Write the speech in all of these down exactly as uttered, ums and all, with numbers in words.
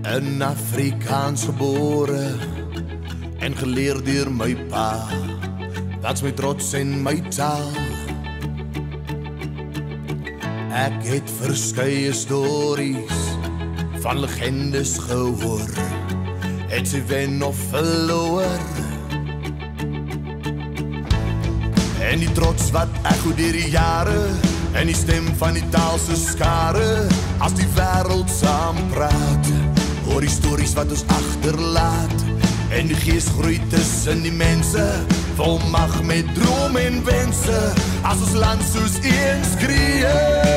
In Afrikaans gebore en geleer deur my pa. Dat's my trots en my taal. Ek het verskeie stories van legendes gehoor. Het sy wen of verloor. En die trots wat ek goed deur die jare, en die stem van die taal se skare, as die wêreld saam praat, hoor die stories wat ons agterlaat. En die gees groei tussen die mense, vol mag met droom en wense, as ons land soos een skree.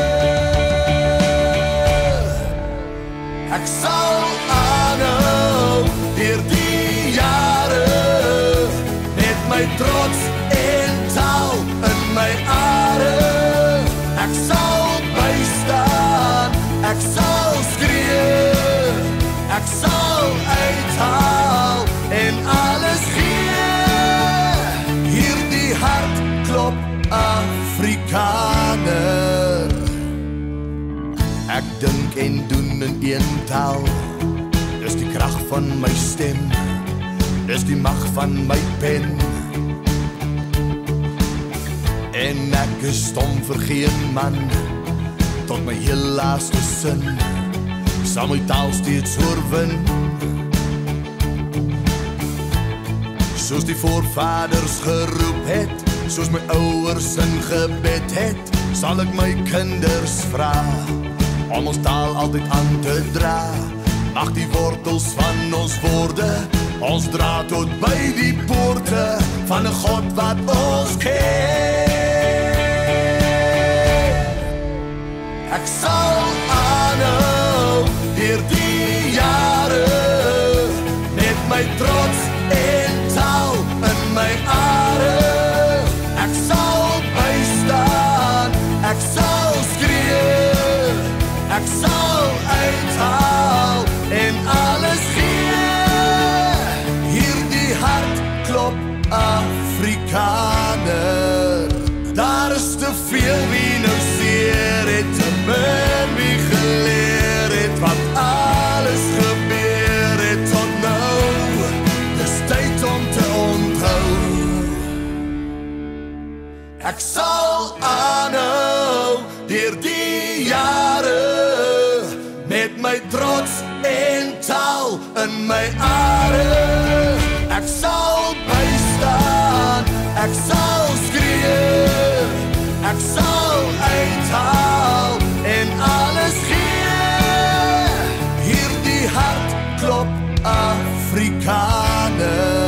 Ek sal aanhou deur die jare, met my trots en taal in my are. Ek sal bystaan, ek sal skree, ek sal uithaal en alles gee. Hierdie hart klop Afrikaner. Ek dink en doen in een taal. Dis die krag van my stem, dis die mag van my pen. En ek is stom vir geen man, tot my heel laaste sin, sal my taal steeds oorwin. Soos die voorvaders geroep het, soos my ouers in gebed het, sal ek my kinders vra, om ons taal altyd aan te dra. Mag die wortels van ons woorde ons dra tot by die poorte van 'n God wat ons ken. Ek sal aanhou deur die jare, met my trots en taal in my are. Ek sal bystaan, ek sal skree, ek sal uithaal en alles gee. Hierdie hart klop Afrikaner. Daar is te veel wie nou seer het, te min wie geleer het, wat alles gebeur het tot nou. Dis tyd om te onthou. Ek sal aanhou deur die jare, met my trots en taal in my are. Ek sal bystaan, ek sal skree, ek sal uithaal en alles gee. Hierdie hart klop Afrikaner.